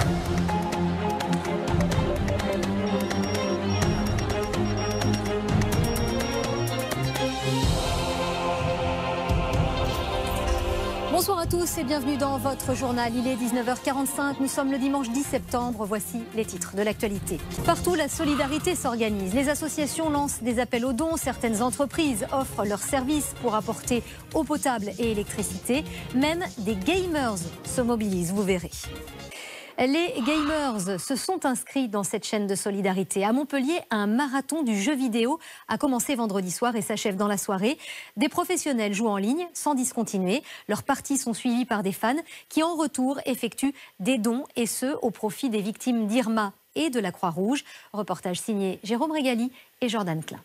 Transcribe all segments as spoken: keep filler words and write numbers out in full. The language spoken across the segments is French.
Bonsoir à tous et bienvenue dans votre journal. Il est dix-neuf heures quarante-cinq, nous sommes le dimanche dix septembre. Voici les titres de l'actualité. Partout, la solidarité s'organise. Les associations lancent des appels aux dons. Certaines entreprises offrent leurs services pour apporter eau potable et électricité. Même des gamers se mobilisent, vous verrez. Les gamers se sont inscrits dans cette chaîne de solidarité. À Montpellier, un marathon du jeu vidéo a commencé vendredi soir et s'achève dans la soirée. Des professionnels jouent en ligne sans discontinuer. Leurs parties sont suivies par des fans qui, en retour, effectuent des dons et ce, au profit des victimes d'Irma et de la Croix-Rouge. Reportage signé Jérôme Régali et Jordan Klein.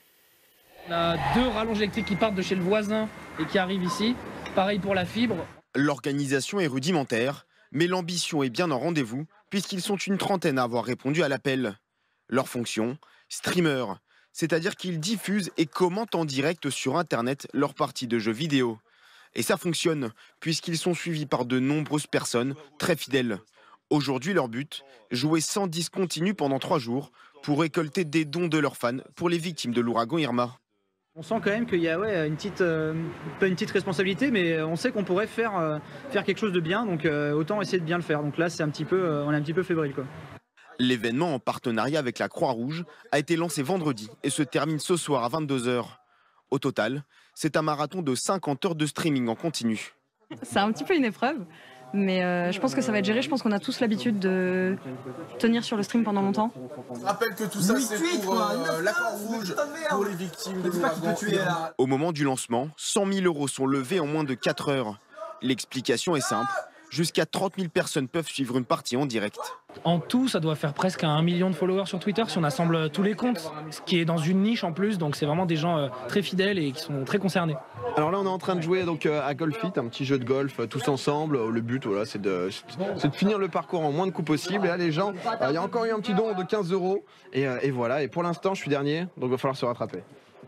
On a deux rallonges électriques qui partent de chez le voisin et qui arrivent ici. Pareil pour la fibre. L'organisation est rudimentaire. Mais l'ambition est bien en rendez-vous, puisqu'ils sont une trentaine à avoir répondu à l'appel. Leur fonction, streamer, c'est-à-dire qu'ils diffusent et commentent en direct sur Internet leurs parties de jeux vidéo. Et ça fonctionne, puisqu'ils sont suivis par de nombreuses personnes très fidèles. Aujourd'hui, leur but, jouer sans discontinu pendant trois jours pour récolter des dons de leurs fans pour les victimes de l'ouragan Irma. On sent quand même qu'il y a ouais, une petite, euh, pas une petite responsabilité, mais on sait qu'on pourrait faire, euh, faire quelque chose de bien, donc euh, autant essayer de bien le faire. Donc là, c'est un petit peu, euh, on est un petit peu fébrile, quoi. L'événement en partenariat avec la Croix-Rouge a été lancé vendredi et se termine ce soir à vingt-deux heures. Au total, c'est un marathon de cinquante heures de streaming en continu. C'est un petit peu une épreuve. Mais euh, je pense que ça va être géré. Je pense qu'on a tous l'habitude de tenir sur le stream pendant longtemps. Je rappelle que tout ça, c'est pour euh, la Croix-Rouge, pour les victimes de l'ouragan. Au moment du lancement, cent mille euros sont levés en moins de quatre heures. L'explication est simple. Jusqu'à trente mille personnes peuvent suivre une partie en direct. En tout, ça doit faire presque un million de followers sur Twitter si on assemble tous les comptes, ce qui est dans une niche en plus, donc c'est vraiment des gens euh, très fidèles et qui sont très concernés. Alors là, on est en train de jouer donc, à Golf It, un petit jeu de golf, tous ensemble. Le but, voilà, c'est de, de finir le parcours en moins de coups possible. Et là, les gens, il y a encore eu un petit don de quinze euros. Et, et voilà, et pour l'instant, je suis dernier, donc il va falloir se rattraper.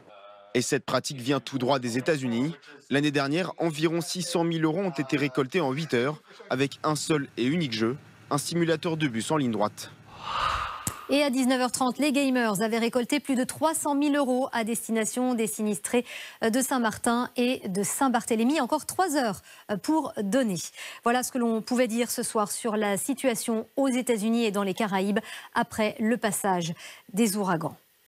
Et cette pratique vient tout droit des États-Unis. L'année dernière, environ six cent mille euros ont été récoltés en huit heures avec un seul et unique jeu, un simulateur de bus en ligne droite. Et à dix-neuf heures trente, les gamers avaient récolté plus de trois cent mille euros à destination des sinistrés de Saint-Martin et de Saint-Barthélemy. Encore trois heures pour donner. Voilà ce que l'on pouvait dire ce soir sur la situation aux États-Unis et dans les Caraïbes après le passage des ouragans.